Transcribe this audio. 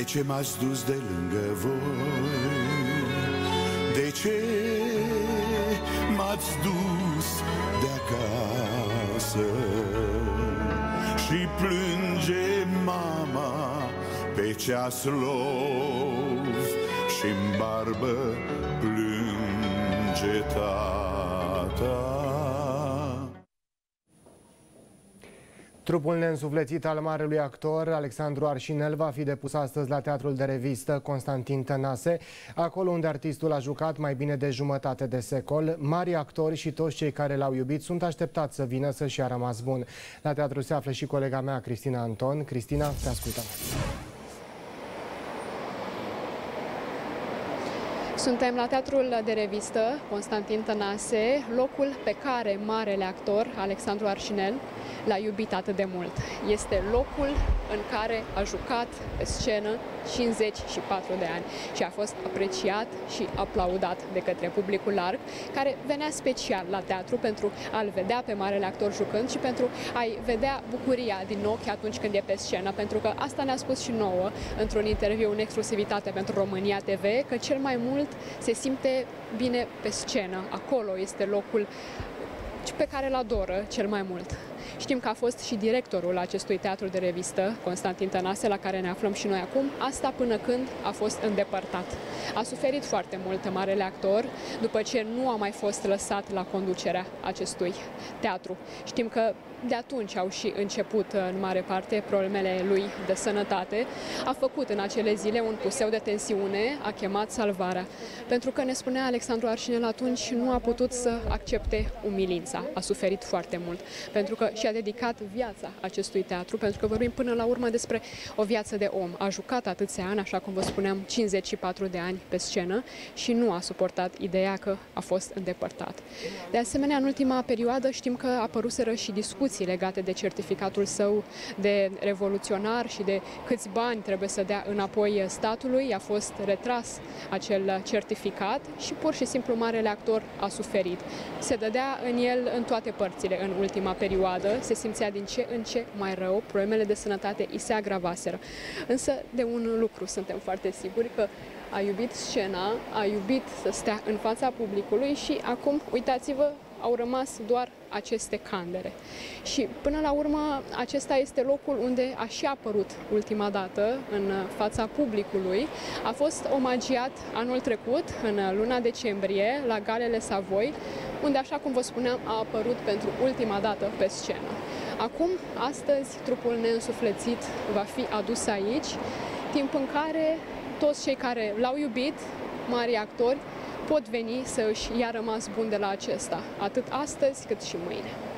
ce m-ați dus de lângă voi? De ce m-ați dus de acasă? Și plânge mama pe ceaslov și-n barbă plânge tata. Trupul neînsuflețit al marelui actor Alexandru Arșinel va fi depus astăzi la Teatrul de Revistă Constantin Tănase, acolo unde artistul a jucat mai bine de jumătate de secol. Mari actori și toți cei care l-au iubit sunt așteptați să vină să-și a rămas bun. La teatru se află și colega mea, Cristina Anton. Cristina, te ascultăm. Suntem la Teatrul de Revistă Constantin Tănase, locul pe care marele actor Alexandru Arșinel l-a iubit atât de mult. Este locul în care a jucat pe scenă 54 de ani și a fost apreciat și aplaudat de către publicul larg, care venea special la teatru pentru a-l vedea pe marele actor jucând și pentru a-i vedea bucuria din ochi atunci când e pe scenă, pentru că asta ne-a spus și nouă într-un interviu în exclusivitate pentru România TV, că cel mai mult se simte bine pe scenă. Acolo este locul pe care îl adoră cel mai mult. Știm că a fost și directorul acestui teatru de revistă, Constantin Tănase, la care ne aflăm și noi acum, asta până când a fost îndepărtat. A suferit foarte mult marele actor după ce nu a mai fost lăsat la conducerea acestui teatru. Știm că de atunci au și început în mare parte problemele lui de sănătate. A făcut în acele zile un puseu de tensiune, a chemat salvarea. Pentru că, ne spunea Alexandru Arșinel atunci, nu a putut să accepte umilința. A suferit foarte mult, pentru că și-a dedicat viața acestui teatru, pentru că vorbim până la urmă despre o viață de om. A jucat atâția ani, așa cum vă spuneam, 54 de ani pe scenă și nu a suportat ideea că a fost îndepărtat. De asemenea, în ultima perioadă știm că apăruseră și discuții legate de certificatul său de revoluționar și de câți bani trebuie să dea înapoi statului. A fost retras acel certificat și pur și simplu marele actor a suferit. Se dădea în el în toate părțile în ultima perioadă, se simțea din ce în ce mai rău, problemele de sănătate îi se agravaseră. Însă de un lucru suntem foarte siguri, că a iubit scena, a iubit să stea în fața publicului și acum, uitați-vă, au rămas doar aceste candere. Și până la urmă, acesta este locul unde a și apărut ultima dată în fața publicului. A fost omagiat anul trecut, în luna decembrie, la Galele Savoy, unde, așa cum vă spuneam, a apărut pentru ultima dată pe scenă. Acum, astăzi, trupul neînsuflețit va fi adus aici, timp în care toți cei care l-au iubit, mari actori, pot veni să își ia rămas bun de la acesta, atât astăzi cât și mâine.